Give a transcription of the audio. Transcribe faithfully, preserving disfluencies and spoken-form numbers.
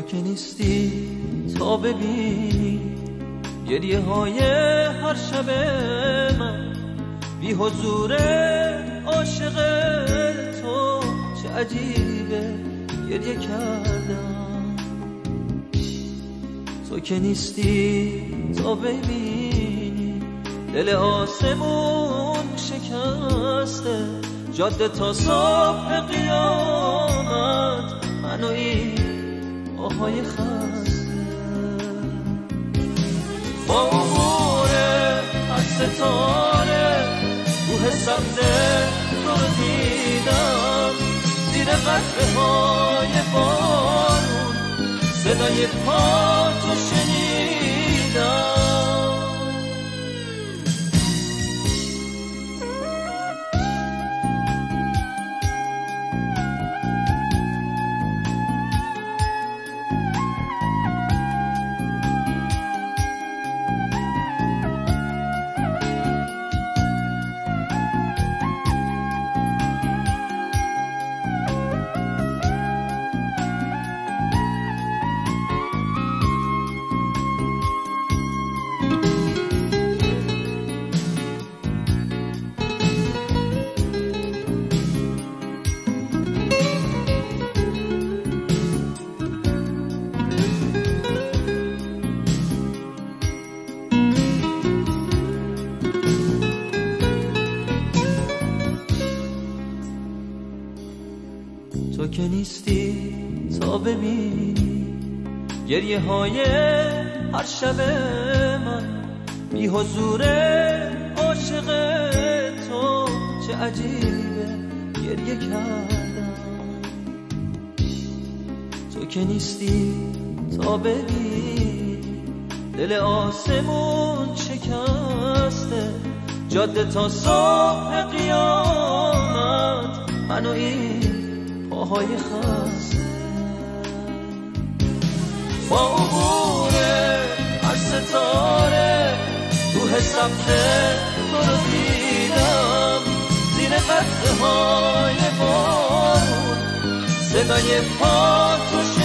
که نیستی تا ببینی گریه های هر شب من، بی حضور عاشق تو چه عجیبه گریه کردم. تو که نیستی تا ببینی دل آسمون شکسته، جاده تا صبح قیامت منو این آهای خسته. با عبور از ستاره روح سبز تو رو دیدم، زیر قطره های بارون صدای پا تو شنیدم. تو که نیستی تا ببینی گریه های هر شب من، بی حضور عاشق تو چه عجیبه گریه کردم. تو که نیستی تا ببینی دل آسمون شکسته، جاده تا صبح قیامت منو این پاهای خسته. با عبور از ستاره روح سبز تو رو دیدم، زیر قطره های بارون صدای پا تو